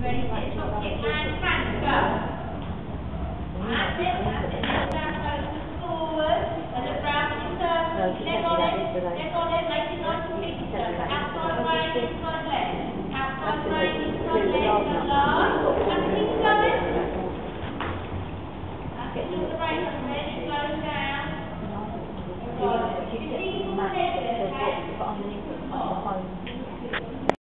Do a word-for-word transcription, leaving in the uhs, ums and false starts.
Ready, set, okay, and can go. That's it, that's it. Let that go forward, and the brass in circle. Leg on it, leg on it, make it nice and big. Outside way, inside